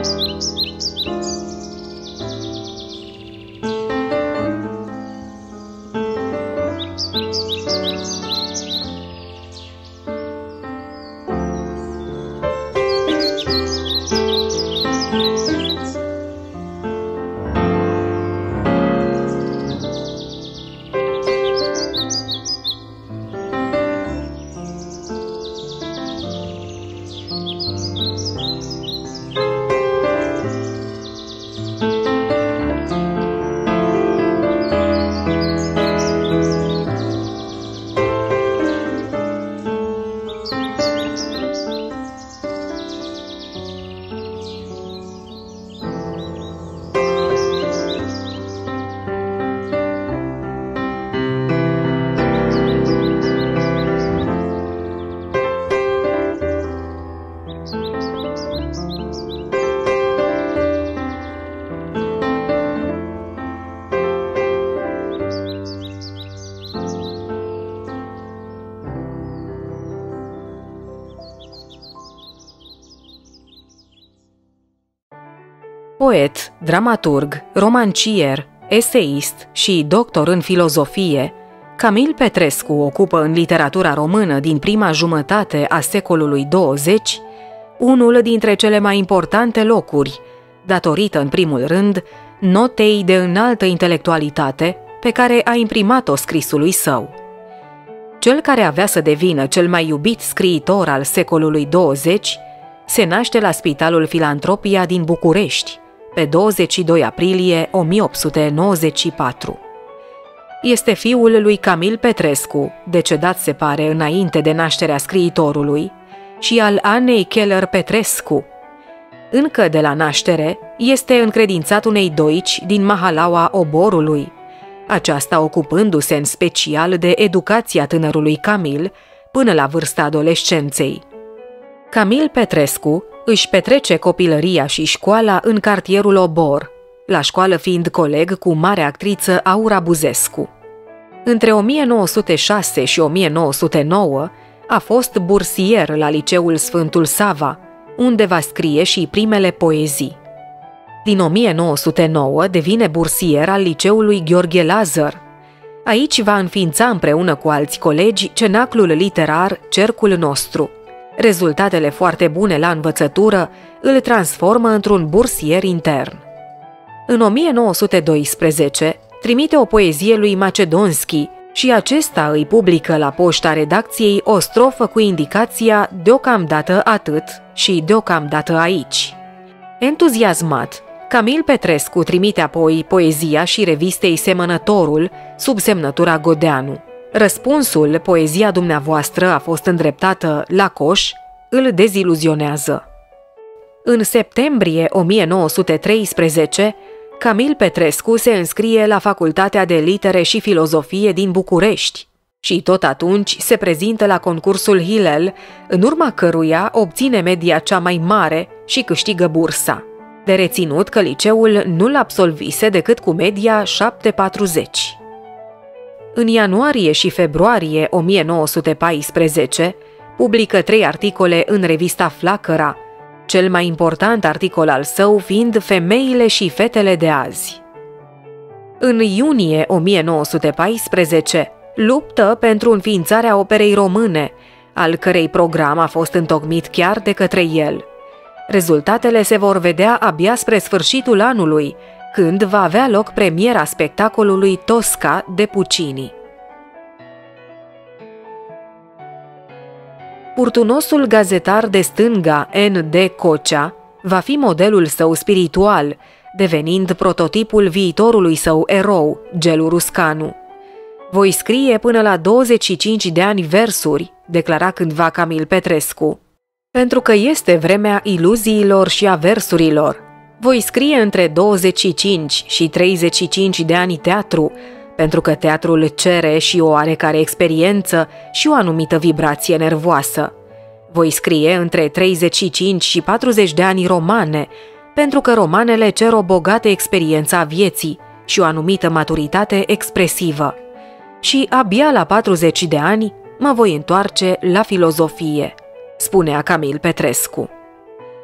Poet, dramaturg, romancier, eseist și doctor în filozofie, Camil Petrescu ocupă în literatura română din prima jumătate a secolului 20 unul dintre cele mai importante locuri, datorită în primul rând notei de înaltă intelectualitate pe care a imprimat-o scrisului său. Cel care avea să devină cel mai iubit scriitor al secolului 20 se naște la Spitalul Filantropia din București, pe 22 aprilie 1894. Este fiul lui Camil Petrescu, decedat se pare înainte de nașterea scriitorului, și al Anei Keller Petrescu. Încă de la naștere este încredințat unei doici din mahalaua Oborului, aceasta ocupându-se în special de educația tânărului Camil până la vârsta adolescenței. Camil Petrescu își petrece copilăria și școala în cartierul Obor, la școală fiind coleg cu marea actriță Aura Buzescu. Între 1906 și 1909 a fost bursier la Liceul Sfântul Sava, unde va scrie și primele poezii. Din 1909 devine bursier al Liceului Gheorghe Lazar. Aici va înființa împreună cu alți colegi cenaclul literar Cercul Nostru. Rezultatele foarte bune la învățătură îl transformă într-un bursier intern. În 1912 trimite o poezie lui Macedonski și acesta îi publică la poșta redacției o strofă cu indicația "deocamdată atât" și "deocamdată aici". Entuziasmat, Camil Petrescu trimite apoi poezia și revistei Semănătorul sub semnătura Godeanu. Răspunsul, poezia dumneavoastră a fost îndreptată la coș, îl deziluzionează. În septembrie 1913, Camil Petrescu se înscrie la Facultatea de Litere și Filozofie din București și tot atunci se prezintă la concursul Hillel, în urma căruia obține media cea mai mare și câștigă bursa. De reținut că liceul nu-l absolvise decât cu media 740. În ianuarie și februarie 1914 publică 3 articole în revista Flacăra, cel mai important articol al său fiind Femeile și fetele de azi. În iunie 1914 luptă pentru înființarea Operei Române, al cărei program a fost întocmit chiar de către el. Rezultatele se vor vedea abia spre sfârșitul anului, când va avea loc premiera spectacolului Tosca de Puccini. Furtunosul gazetar de stânga N.D. Cocea va fi modelul său spiritual, devenind prototipul viitorului său erou, Gelu Ruscanu. Voi scrie până la 25 de ani versuri, declara cândva Camil Petrescu, pentru că este vremea iluziilor și a versurilor. Voi scrie între 25 și 35 de ani teatru, pentru că teatrul cere și o oarecare experiență și o anumită vibrație nervoasă. Voi scrie între 35 și 40 de ani romane, pentru că romanele cer o bogată experiență a vieții și o anumită maturitate expresivă. Și abia la 40 de ani mă voi întoarce la filozofie, spunea Camil Petrescu.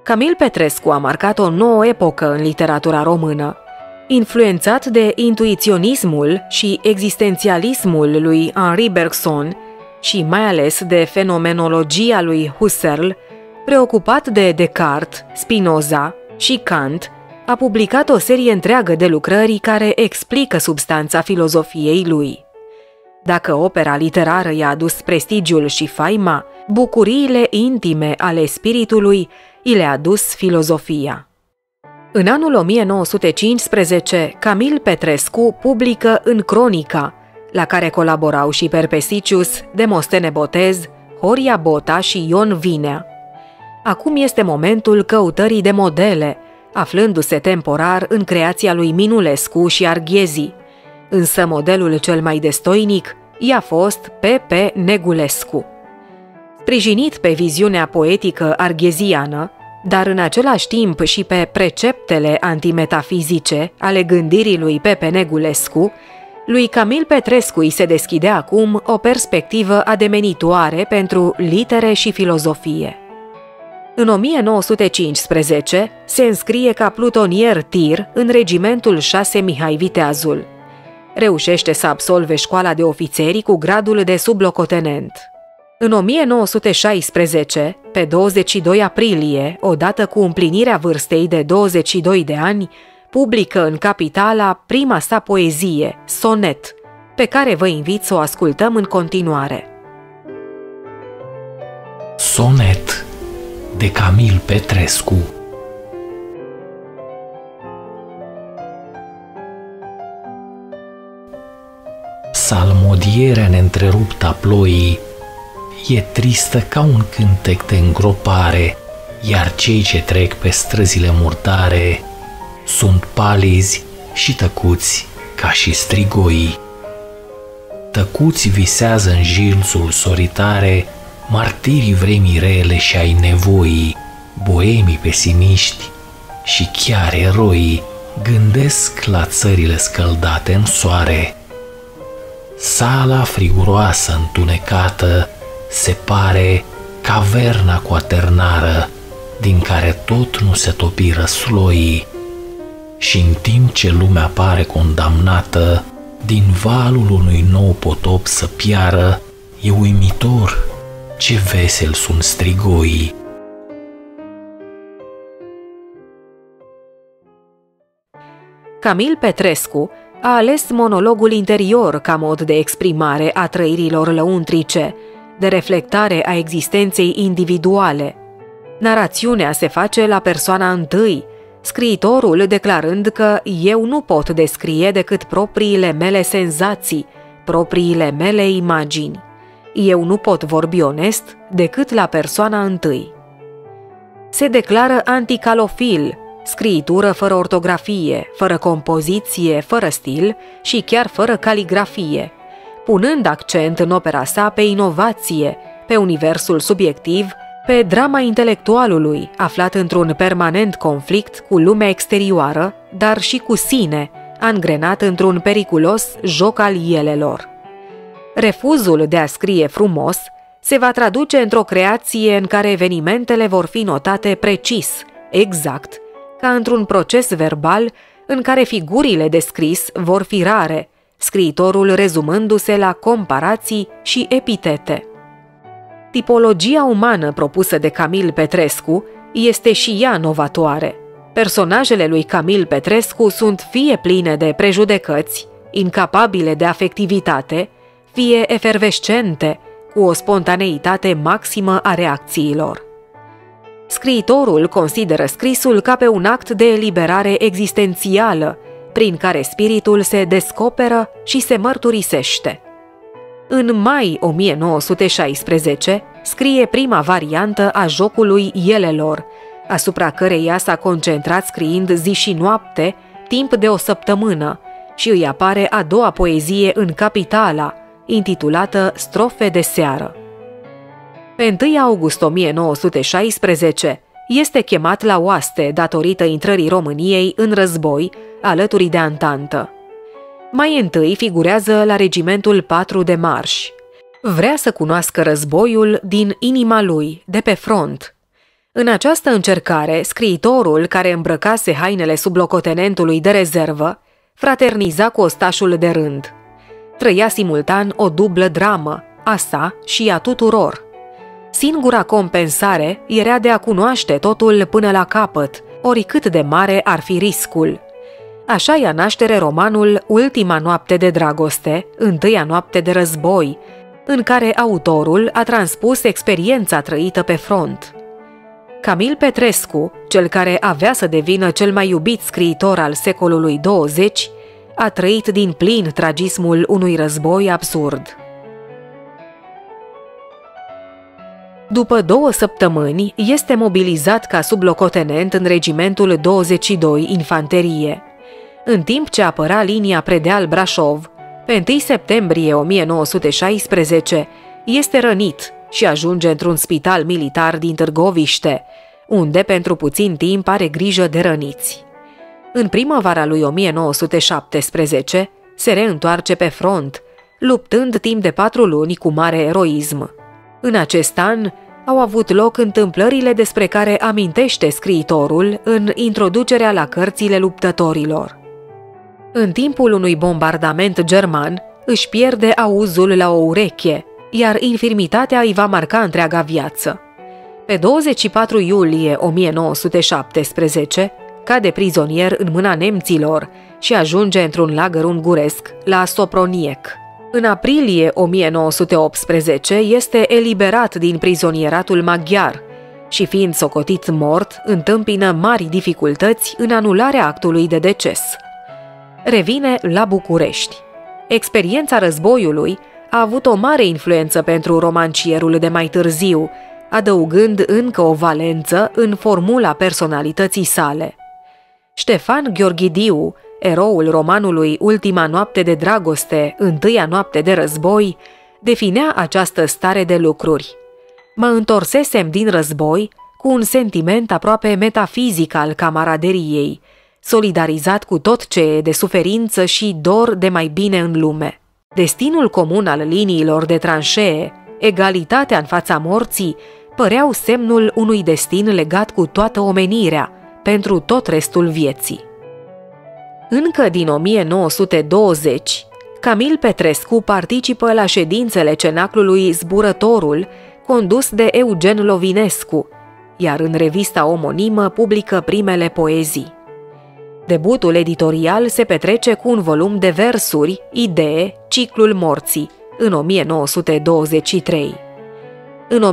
Camil Petrescu a marcat o nouă epocă în literatura română. Influențat de intuiționismul și existențialismul lui Henri Bergson și mai ales de fenomenologia lui Husserl, preocupat de Descartes, Spinoza și Kant, a publicat o serie întreagă de lucrări care explică substanța filozofiei lui. Dacă opera literară i-a adus prestigiul și faima, bucuriile intime ale spiritului i le-a adus filozofia. În anul 1915, Camil Petrescu publică în Cronica, la care colaborau și Perpesicius, Demostene Botez, Horia Bota și Ion Vinea. Acum este momentul căutării de modele, aflându-se temporar în creația lui Minulescu și Arghezi, însă modelul cel mai destoinic i-a fost P.P. Negulescu. Sprijinit pe viziunea poetică argheziană, dar în același timp și pe preceptele antimetafizice ale gândirii lui Pepe Negulescu, lui Camil Petrescu îi se deschide acum o perspectivă ademenitoare pentru litere și filozofie. În 1915 se înscrie ca plutonier tir în regimentul 6 Mihai Viteazul. Reușește să absolve școala de ofițeri cu gradul de sublocotenent. În 1916, pe 22 aprilie, odată cu împlinirea vârstei de 22 de ani, publică în Capitala prima sa poezie, Sonet, pe care vă invit să o ascultăm în continuare. Sonet de Camil Petrescu. Psalmodierea neîntreruptă a ploii e tristă ca un cântec de îngropare, iar cei ce trec pe străzile murdare sunt palizi și tăcuți ca și strigoii. Tăcuți visează în jilțul soritare martirii vremii rele și ai nevoii, boemii pesimiști și chiar eroii gândesc la țările scăldate în soare. Sala friguroasă întunecată se pare caverna coaternară din care tot nu se topiră sloii, și în timp ce lumea pare condamnată din valul unui nou potop să piară, e uimitor ce vesel sunt strigoii. Camil Petrescu a ales monologul interior ca mod de exprimare a trăirilor lăuntrice, de reflectare a existenței individuale. Narațiunea se face la persoana întâi, scriitorul declarând că eu nu pot descrie decât propriile mele senzații, propriile mele imagini. Eu nu pot vorbi onest decât la persoana întâi. Se declară anticalofil, scriitură fără ortografie, fără compoziție, fără stil și chiar fără caligrafie, punând accent în opera sa pe inovație, pe universul subiectiv, pe drama intelectualului, aflat într-un permanent conflict cu lumea exterioară, dar și cu sine, angrenat într-un periculos joc al elelor. Refuzul de a scrie frumos se va traduce într-o creație în care evenimentele vor fi notate precis, exact, ca într-un proces verbal în care figurile de scris vor fi rare, scriitorul rezumându-se la comparații și epitete. Tipologia umană propusă de Camil Petrescu este și ea novatoare. Personajele lui Camil Petrescu sunt fie pline de prejudecăți, incapabile de afectivitate, fie efervescente, cu o spontaneitate maximă a reacțiilor. Scriitorul consideră scrisul ca pe un act de eliberare existențială, prin care spiritul se descoperă și se mărturisește. În mai 1916 scrie prima variantă a jocului elelor, asupra căreia s-a concentrat scriind zi și noapte, timp de o săptămână, și îi apare a doua poezie în Capitala, intitulată Strofe de seară. Pe 1 august 1916 este chemat la oaste datorită intrării României în război alături de Antantă. Mai întâi figurează la regimentul 4 de marș. Vrea să cunoască războiul din inima lui, de pe front. În această încercare, scriitorul, care îmbrăcase hainele sublocotenentului de rezervă, fraterniza cu ostașul de rând. Trăia simultan o dublă dramă, a sa și a tuturor. Singura compensare era de a cunoaște totul până la capăt, oricât de mare ar fi riscul. Așa ia naștere romanul Ultima noapte de dragoste, întâia noapte de război, în care autorul a transpus experiența trăită pe front. Camil Petrescu, cel care avea să devină cel mai iubit scriitor al secolului 20, a trăit din plin tragismul unui război absurd. După 2 săptămâni, este mobilizat ca sublocotenent în regimentul 22 Infanterie. În timp ce apăra linia Predeal-Brașov, pe 1 septembrie 1916, este rănit și ajunge într-un spital militar din Târgoviște, unde pentru puțin timp are grijă de răniți. În primăvara lui 1917 se reîntoarce pe front, luptând timp de 4 luni cu mare eroism. În acest an au avut loc întâmplările despre care amintește scriitorul în introducerea la cărțile luptătorilor. În timpul unui bombardament german, își pierde auzul la o ureche, iar infirmitatea îi va marca întreaga viață. Pe 24 iulie 1917, cade prizonier în mâna nemților și ajunge într-un lagăr unguresc, la Soproniec. În aprilie 1918 este eliberat din prizonieratul maghiar și, fiind socotit mort, întâmpină mari dificultăți în anularea actului de deces. Revine la București. Experiența războiului a avut o mare influență pentru romancierul de mai târziu, adăugând încă o valență în formula personalității sale. Ștefan Gheorghidiu, eroul romanului Ultima noapte de dragoste, întâia noapte de război, definea această stare de lucruri. Mă întorsesem din război cu un sentiment aproape metafizic al camaraderiei, solidarizat cu tot ce e de suferință și dor de mai bine în lume. Destinul comun al liniilor de tranșee, egalitatea în fața morții, păreau semnul unui destin legat cu toată omenirea, pentru tot restul vieții. Încă din 1920, Camil Petrescu participă la ședințele cenaclului Zburătorul, condus de Eugen Lovinescu, iar în revista omonimă publică primele poezii. Debutul editorial se petrece cu un volum de versuri, Idee, Ciclul morții, în 1923. În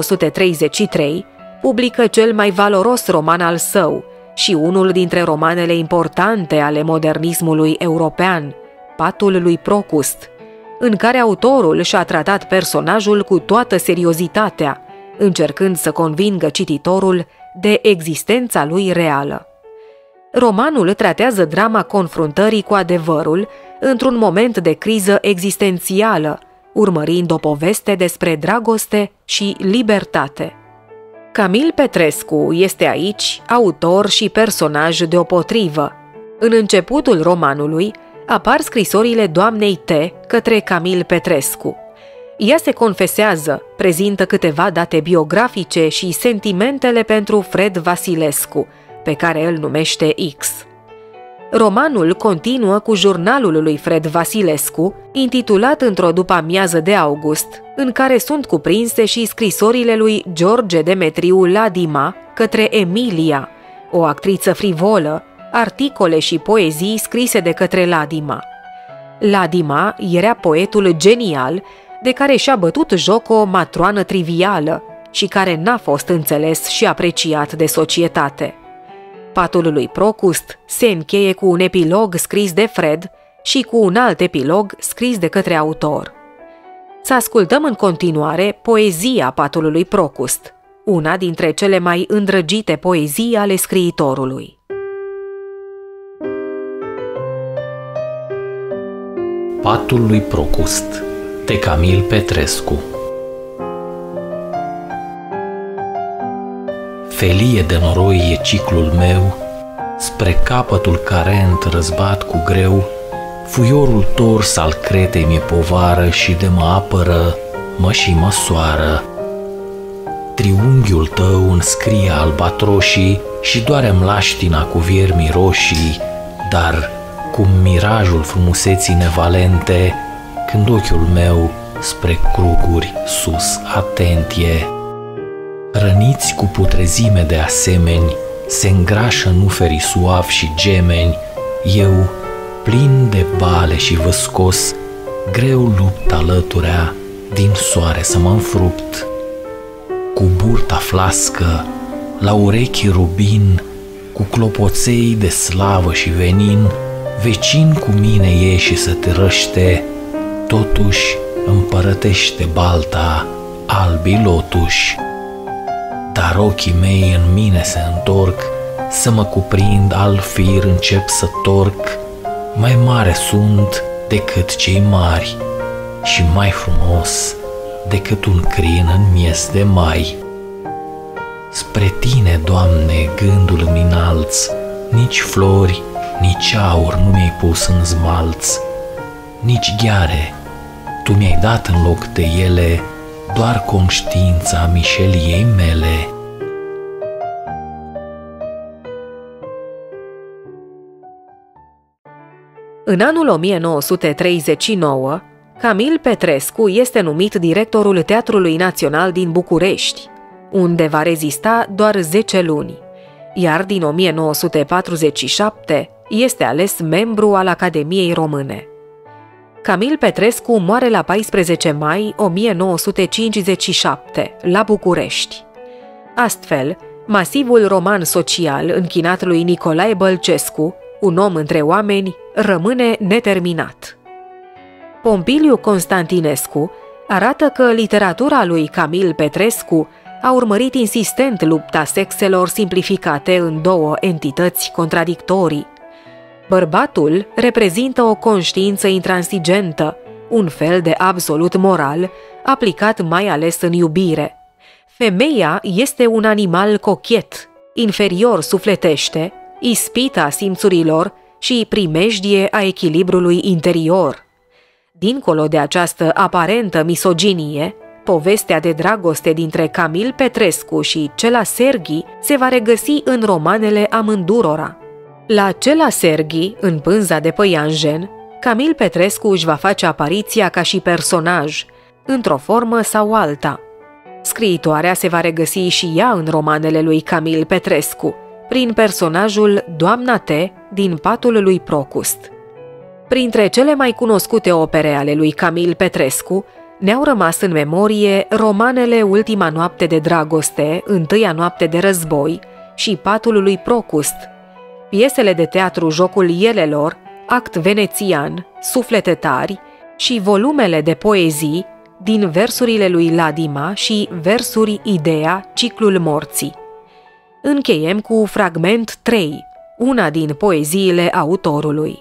1933 publică cel mai valoros roman al său și unul dintre romanele importante ale modernismului european, Patul lui Procust, în care autorul și-a tratat personajul cu toată seriozitatea, încercând să convingă cititorul de existența lui reală. Romanul tratează drama confruntării cu adevărul într-un moment de criză existențială, urmărind o poveste despre dragoste și libertate. Camil Petrescu este aici autor și personaj deopotrivă. În începutul romanului apar scrisorile doamnei T. către Camil Petrescu. Ea se confesează, prezintă câteva date biografice și sentimentele pentru Fred Vasilescu, pe care îl numește X. Romanul continuă cu jurnalul lui Fred Vasilescu, intitulat Într-o după-amiază de august, în care sunt cuprinse și scrisorile lui George Demetriu Ladima către Emilia, o actriță frivolă, articole și poezii scrise de către Ladima. Ladima era poetul genial de care și-a bătut joc o matroană trivială și care n-a fost înțeles și apreciat de societate. Patul lui Procust se încheie cu un epilog scris de Fred și cu un alt epilog scris de către autor. Să ascultăm în continuare poezia Patului Procust, una dintre cele mai îndrăgite poezii ale scriitorului. Patul lui Procust, de Camil Petrescu. Felie de noroi e ciclul meu, spre capătul carent răzbat cu greu, fuiorul tors al cretei mi povară și de mă apără, mă și măsoară. triunghiul tău înscrie albatroșii și doare mlaștina cu viermii roșii, dar cu mirajul frumuseții nevalente, când ochiul meu spre cruguri sus atent e. Răniți cu putrezime de asemeni, se îngrașă nuferii suavi și gemeni, eu, plin de bale și văscos, greu lupt alăturea din soare să mă înfrupt. Cu burta flască, la urechi rubin, cu clopoței de slavă și venin, vecin cu mine ieși și să te răște, totuși împărătește balta albii lotuși. Dar ochii mei în mine se întorc, să mă cuprind al fir încep să torc, mai mare sunt decât cei mari și mai frumos decât un crin în miez de mai. Spre tine, Doamne, gândul îmi înalț, nici flori, nici aur nu mi-ai pus în zmalț, nici gheare, tu mi-ai dat în loc de ele doar conștiința mișeliei mele. În anul 1939, Camil Petrescu este numit directorul Teatrului Național din București, unde va rezista doar 10 luni, iar din 1947 este ales membru al Academiei Române. Camil Petrescu moare la 14 mai 1957, la București. Astfel, masivul roman social închinat lui Nicolae Bălcescu, un om între oameni, rămâne neterminat. Pompiliu Constantinescu arată că literatura lui Camil Petrescu a urmărit insistent lupta sexelor simplificate în două entități contradictorii. Bărbatul reprezintă o conștiință intransigentă, un fel de absolut moral, aplicat mai ales în iubire. Femeia este un animal cochet, inferior sufletește, ispita simțurilor și primejdie a echilibrului interior. Dincolo de această aparentă misoginie, povestea de dragoste dintre Camil Petrescu și Cela Serghi se va regăsi în romanele amândurora. La Cela Serghi, în Pânza de Păianjen, Camil Petrescu își va face apariția ca și personaj, într-o formă sau alta. Scriitoarea se va regăsi și ea în romanele lui Camil Petrescu, prin personajul Doamna T. din Patul lui Procust. Printre cele mai cunoscute opere ale lui Camil Petrescu ne-au rămas în memorie romanele Ultima noapte de dragoste, Întâia noapte de război și Patul lui Procust, piesele de teatru Jocul Ielelor, Act venețian, Suflete tari și volumele de poezii din versurile lui Ladima și Versuri Ideea, Ciclul morții. Încheiem cu fragment 3, una din poeziile autorului.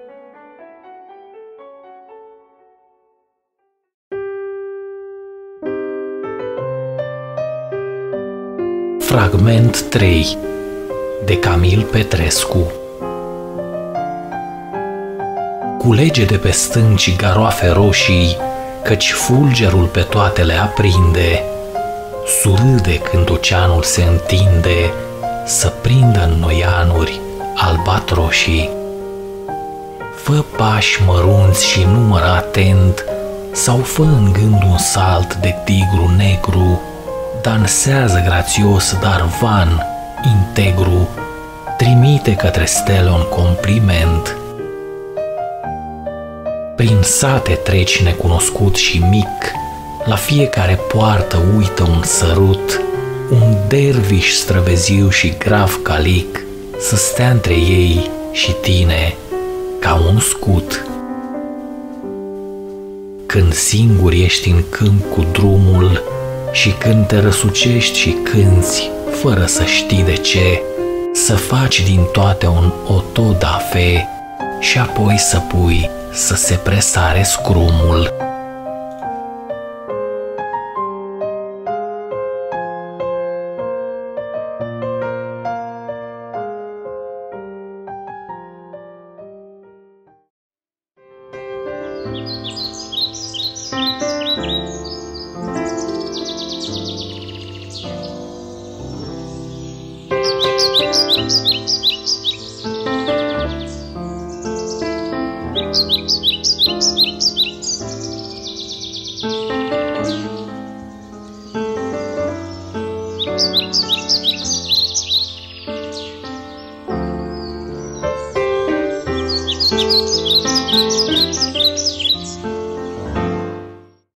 Fragment 3 de Camil Petrescu. Culege de pe stânci garoafe roșii, căci fulgerul pe toate le aprinde, surâde când oceanul se întinde, să prindă în noianuri albatroșii. Fă pași mărunți și numără atent, sau fă în gând un salt de tigru negru, dansează grațios, dar van, integru, trimite către stele un compliment. Prin sate treci necunoscut și mic, la fiecare poartă uită un sărut, un derviș străveziu și grav calic, să stea între ei și tine ca un scut. Când singur ești în câmp cu drumul și când te răsucești și cânți, fără să știi de ce, să faci din toate un otodafe și apoi să pui să se presare scrumul. Thank you.